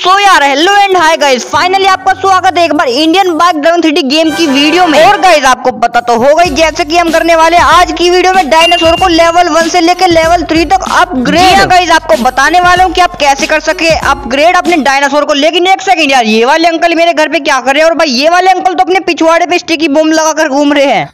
सो यार hello and hi guys, finally आपका स्वागत है एक बार Indian bike driving 3D game की वीडियो में। और गाइस आपको पता तो होगा ही, जैसे कि हम करने वाले आज की वीडियो में डायनासोर को लेवल 1 से लेकर लेवल 3 तक अपग्रेड। गाइस आपको बताने वाला हूँ कि आप कैसे कर सके अपग्रेड अपने डायनासोर को। लेकिन एक सेकंड यार, ये वाले अंकल मेरे घर पे क्या कर रहे हैं? और भाई ये वाले अंकल तो अपने पिछवाड़े पे स्टिकी बम लगाकर घूम रहे हैं।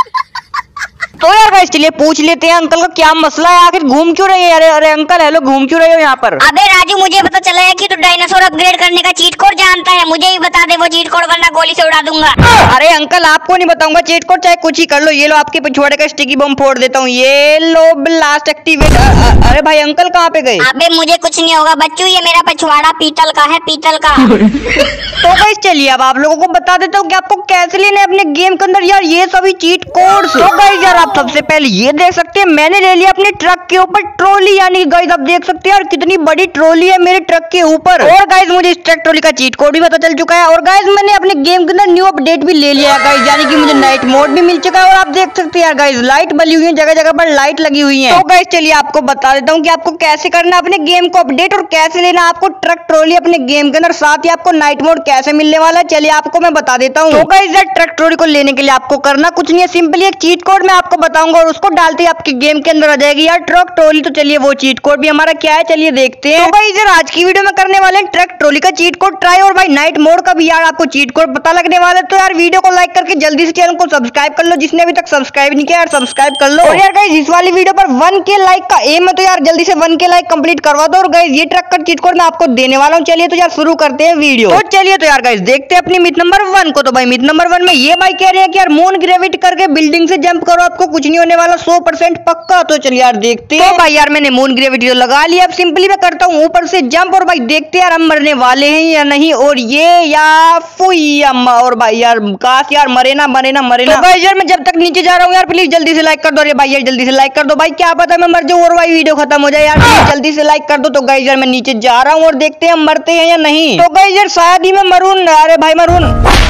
तो यार गाइस चलिए पूछ लेते हैं अंकल का क्या मसला है, आखिर घूम क्यों रहे हैं? अरे अंकल हेलो, घूम क्यों रहे हो यहाँ पर? अबे राजू, मुझे पता चला है कि तू डायनासोर अपग्रेड करने का चीट कोड जानता है। मुझे ही बता दे वो चीट कोड, वरना गोली से उड़ा दूंगा। अरे अंकल आपको नहीं बताऊंगा चीट कोड, चाहे कुछ ही कर लो। ये लो आपके पिछवाड़े का स्टिकी बम फोड़ देता हूँ। ये लो ब्लास्ट एक्टिवेट। अरे भाई अंकल कहाँ पे गए? अबे मुझे कुछ नहीं होगा बच्चू, ये मेरा पिछवाड़ा पीतल का है, पीतल का। तो गाइस चलिए अब आप लोगों को बता देता हूँ कि आपको कैसे लेना है अपने गेम के अंदर यार ये सभी चीट कोड्स। तो गाइस यार आप सबसे पहले ये देख सकते हैं, मैंने ले लिया अपने ट्रक के ऊपर ट्रॉली। यानी गाइस आप देख सकते हैं यार कितनी बड़ी ट्रॉली है मेरे ट्रक के ऊपर। और गाइस मुझे इस ट्रक ट्रॉली का चीट कोड भी पता चल चुका है। और गाइस मैंने अपने गेम के अंदर न्यू अपडेट भी ले लिया है गाइस, यानी कि मुझे नाइट मोड भी मिल चुका है। और आप देख सकते हैं यार गाइस लाइट बली हुई है, जगह जगह पर लाइट लगी हुई है। तो गाइस चलिए आपको बता देता हूँ कि आपको कैसे करना अपने गेम को अपडेट और कैसे लेना आपको ट्रक ट्रॉली अपने गेम के अंदर। साथ ही आपको नाइट मोड कैसे मिलने वाला है चलिए आपको मैं बता देता हूँ। तो गाइस यार ट्रक ट्रॉली को लेने के लिए आपको करना कुछ नहीं है, सिंपली एक चीट कोड मैं आपको बताऊंगा और उसको डालते ही आपके गेम के अंदर आ जाएगी यार ट्रक ट्रॉली। तो चलिए वो चीट कोड भी हमारा क्या है चलिए देखते हैं। तो गाइस यार आज की वीडियो में करने वाले हैं ट्रक ट्रॉली का चीट कोड ट्राई, और भाई नाइट मोड का भी यार आपको चीट कोड पता लगने वाला है। तो यार वीडियो को लाइक करके जल्दी से चैनल को सब्सक्राइब कर लो, जिसने अभी तक सब्सक्राइब नहीं किया यार सब्सक्राइब कर लो। और यार गाइस इस वाली वीडियो पर 1K लाइक का एम है, तो यार जल्दी से 1K लाइक कंप्लीट करवा दो। और गाइस ये ट्रक का चीट कोड मैं आपको देने वाला हूँ। चलिए तो यार शुरू करते हैं वीडियो। तो चलिए तो यार गाइस देखते हैं अपनी मिथ नंबर 1 को। तो भाई मिथ नंबर 1 में ये भाई कह रहे हैं कि यार मून ग्रेविटी करके बिल्डिंग से जंप करो, आपको कुछ नहीं होने वाला 100% पक्का। तो चलिए यार देखते हैं। तो भाई यार मैंने मून ग्रेविटी तो लगा लिया, अब सिंपली मैं करता हूँ ऊपर से जंप। और भाई देखते हैं यार हम मरने वाले हैं या नहीं। और ये या फुई और भाई यार काश यार मरे ना मरे ना मरे ना। तो भाई यार मैं जब तक नीचे जा रहा हूँ यार प्लीज जल्दी से लाइक कर दो। अरे भाई यार जल्दी से लाइक कर दो भाई, क्या पता मैं मर जाऊँ और भाई वीडियो खत्म हो जाए यार, प्लीज जल्दी से लाइक कर दो। तो गाइस यार मैं नीचे जा रहा हूँ और देखते हैं हम मरते हैं या नहीं। तो गाइस यार शायद ही मैं मरूं। अरे भाई मरूं।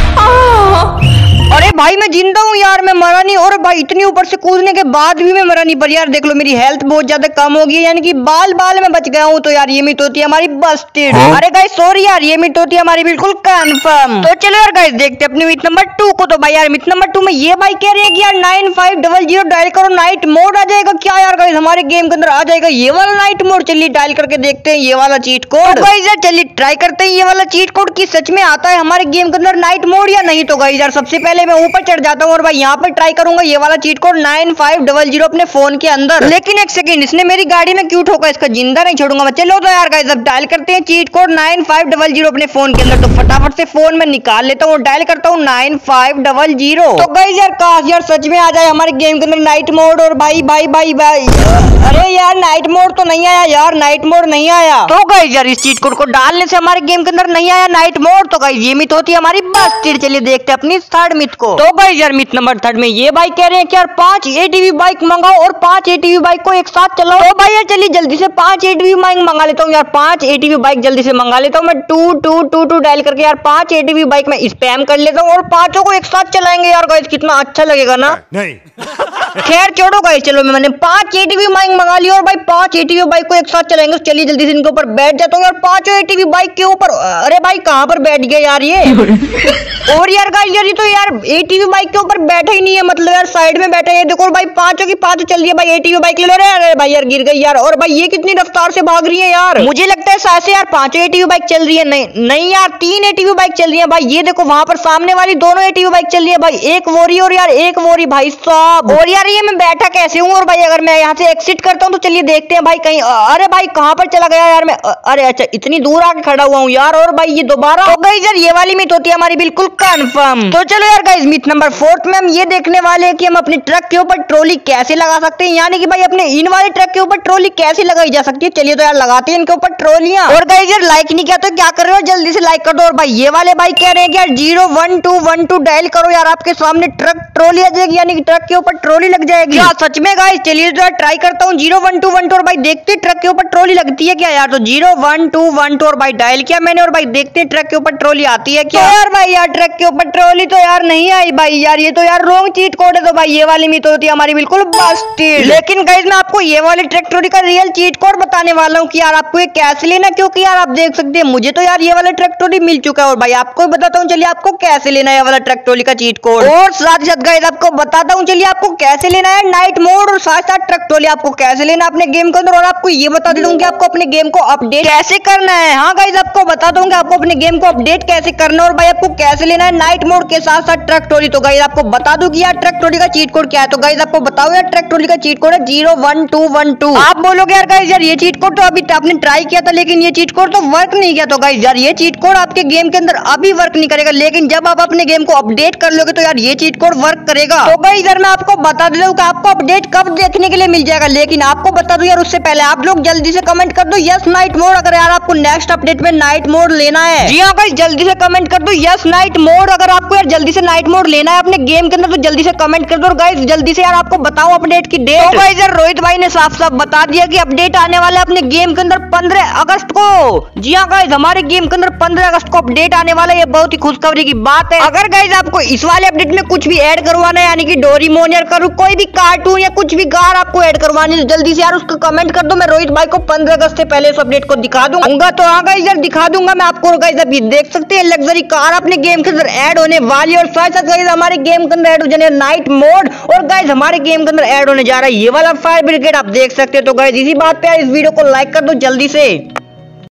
अरे भाई मैं जिंदा हूँ यार, मैं मरा नहीं। और भाई इतनी ऊपर से कूदने के बाद भी मैं मरा नहीं। पर यार देख लो मेरी हेल्थ बहुत ज्यादा कम हो गई है, यानी कि बाल बाल में बच गया हूँ। तो यार ये मिथ होती है हमारी बस्टेड। अरे गाइस सॉरी यार, ये मिथ होती है हमारी बिल्कुल कंफर्म। तो चलो यार गाइस देखते हैं अपनी मिथ नंबर 2 को। तो भाई यार मिथ नंबर 2 में ये भाई कह रहे हैं कि यार 9500 डायल करो, नाइट मोड आ जाएगा। क्या यार गाइस हमारे गेम के अंदर आ जाएगा ये वाला नाइट मोड? चलिए डायल करके देखते हैं ये वाला चीट कोड। तो गाइस यार चलिए ट्राई करते हैं ये वाला चीट कोड की सच में आता है हमारे गेम के अंदर नाइट मोड या नहीं। तो गाइस यार सबसे पहले मैं ऊपर चढ़ जाता हूँ और भाई यहाँ पर ट्राई करूंगा ये वाला चीट कोड 9500 अपने फोन के अंदर। लेकिन एक सेकंड, इसने मेरी गाड़ी में क्यों ठोका? इसका जिंदा नहीं छोड़ूंगा मैं। चलो तो यार गाइस अब डायल करते हैं चीट कोड 9500 अपने फोन के अंदर। तो फटाफट से फोन में निकाल लेता हूँ और डायल करता हूँ 9500। तो गाइस यार काश यार सच में आ जाए हमारे गेम के अंदर नाइट मोड। और भाई भाई भाई भाई अरे यार नाइट मोड तो नहीं आया यार, नाइट मोड नहीं आया। तो गाइस यार इस चीट कोड को डालने से हमारे गेम के अंदर नहीं आया नाइट मोड। तो गाइस ये मिथ होती है हमारी बस्टेड। चलिए देखते हैं अपनी थर्ड मिथ को। तो गाइस यार मिथ नंबर 3 में ये भाई कह रहे हैं कि यार 5 ATV बाइक मंगाओ और 5 ATV बाइक को एक साथ चलाओ। तो भाई यार चलिए जल्दी से 5 ATV बाइक मंगा लेता हूँ यार, 5 ATV बाइक जल्दी से मंगा लेता हूँ मैं। 2 डायल करके यार 5 ATV बाइक में स्पैम कर लेता हूँ और पांचों को एक साथ चलाएंगे यार गाइस, कितना अच्छा लगेगा ना। नहीं खैर छोड़ो गाइस, चलो मैंने 5 ATV बाइक मंगा लिया और भाई 5 ATV बाइक को एक साथ चलाएंगे। चलिए जल्दी से इनके ऊपर बैठ जाता हूँ यार, पांचों ATV बाइक के ऊपर। अरे भाई कहाँ पर बैठ गए यार ये? और यार गाइस यार ये तो यार ATV बाइक के ऊपर बैठा ही नहीं है, मतलब यार साइड में बैठा है। देखो भाई पांचों की पांचों चल रही है भाई, ATV बाइक ले लो रे। अरे भाई यार गिर गई यार। और भाई ये कितनी रफ्तार से भाग रही है यार, मुझे लगता है शायद से यार 5 ATV बाइक चल रही है। नहीं यार 3 ATV बाइक चल रही है भाई। ये देखो वहां पर सामने वाली दोनों ATV बाइक चल रही है भाई, एक वोरी और यार एक वोरी भाई साहब। और यार ये मैं बैठा कैसे हूँ? और भाई अगर मैं यहाँ से एग्जिट करता हूँ तो चलिए देखते हैं भाई कहीं। अरे भाई कहाँ पर चला गया यार मैं? अरे अच्छा इतनी दूर आके खड़ा हुआ हूँ यार। और भाई ये दोबारा हो गई यार, ये वाली मिथ होती है हमारी बिल्कुल कंफर्म। तो चलो यार गाइस मिथ नंबर 4 में हम ये देखने वाले हैं कि हम अपने ट्रक के ऊपर ट्रॉली कैसे लगा सकते हैं, यानी कि भाई अपने इन वाले ट्रक के ऊपर ट्रॉली कैसे लगाई जा सकती है। चलिए तो यार लगाते हैं इनके ऊपर ट्रॉलियां। और गाइस यार लाइक नहीं किया तो क्या कर रहे हो, जल्दी से लाइक कर दो। और भाई ये वाले भाई कह रहे हैं कि यार 01212 डायल करो यार, आपके सामने ट्रक ट्रॉली आ जाएगी, यानी कि ट्रक के ऊपर ट्रॉली लग जाएगी। क्या सच में गाइस? चलिए तो ट्राई करता हूँ 01212 और भाई देखते हैं ट्रक के ऊपर ट्रॉली लगती है क्या यार। तो 01212 और भाई डायल किया मैंने और भाई देखते हैं ट्रक के ऊपर ट्रॉली आती है क्या। तो यार भाई यार ट्रक के ऊपर ट्रॉली तो यार नहीं आई भाई यार, ये तो यार रॉन्ग चीट कोड है। तो भाई ये वाली मिथ होती है हमारी बिल्कुल बस्टेड। लेकिन गाइस मैं आपको ये वाली ट्रक ट्रॉली का रियल चीट कोड बताने वाला हूँ कि यार आपको ये कैसे लेना, क्योंकि यार आप देख सकते हैं मुझे तो यार ये वाला ट्रक ट्रॉली मिल चुका है और भाई आपको बताता हूँ चलिए आपको कैसे लेना है ये वाला ट्रक ट्रॉली का चीट कोड। और साथ ही साथ गाइस आपको बताता हूँ चलिए आपको कैसे लेना है नाइट मोड और साथ साथ ट्रक ट्रॉली आपको कैसे लेना अपने गेम के अंदर। और आपको ये बता देता हूँ कि आपको अपने गेम को अपडेट कैसे करना है। हाँ गाइस आपको बता दूं कि आपको अपने गेम को अपडेट कैसे करना है और भाई आपको कैसे लेना है नाइट मोड के साथ साथ ट्रक ट्रॉली। तो गाइस आपको बता दूं कि यार ट्रक ट्रॉली का चीट कोड क्या है। तो गाइस आपको बताओ यार ट्रक ट्रॉली का चीट कोड है 01212। आप बोलोगे यार गाइस यार ये चीट कोड तो अभी आपने ट्राई किया था लेकिन ये चीट कोड तो वर्क नहीं किया। तो गाइस यार ये चीट कोड आपके गेम के अंदर अभी वर्क नहीं करेगा, लेकिन जब आप अपने गेम को अपडेट कर लोगे तो यार ये चीट कोड वर्क करेगा। तो गाइस यार मैं आपको बता देता हूँ कि आपको अपडेट कब देखने के लिए मिल जाएगा, लेकिन आपको बता दूं यार उससे पहले आप लोग जल्दी से कमेंट कर दो यस नाइट मोड अगर यार आपको नेक्स्ट अपडेट में नाइट मोड लेना है। जी हाँ गाइस जल्दी से कमेंट कर दो यस नाइट मोड अगर आपको यार जल्दी से नाइट मोड लेना है अपने गेम के अंदर, तो जल्दी से कमेंट कर दो। और गाइस जल्दी से यार आपको बताओ अपडेट की डेट। तो गाइस यार रोहित भाई ने साफ साफ बता दिया कि अपडेट आने वाला है अपने गेम के अंदर 15 अगस्त को। जी हाँ गाइस हमारे गेम के अंदर 15 अगस्त को अपडेट आने वाला है, ये बहुत ही खुशखबरी की बात है। अगर गाइस आपको इस वाले अपडेट में कुछ भी ऐड करवाना है यानी कि डोरेमोन या कोई भी कार्टून या कुछ भी कार आपको ऐड करवानी है, जल्दी से यार उसको कमेंट कर दो। मैं रोहित भाई को 15 अगस्त से पहले इस अपडेट को दिखा दूंगा। तो हाँ गाइस यार दिखा दूंगा मैं आपको। गाइस अभी देख सकते हैं लग्जरी कार अपने गेम के अंदर ऐड होने वाली है और साथ साथ गाइस हमारे गेम के अंदर ऐड हो जाने नाइट मोड और गाइस हमारे गेम के अंदर ऐड होने जा रहा है ये वाला फायर ब्रिगेड, आप देख सकते हैं। तो गाइस इसी बात पे इस वीडियो को लाइक कर दो जल्दी से।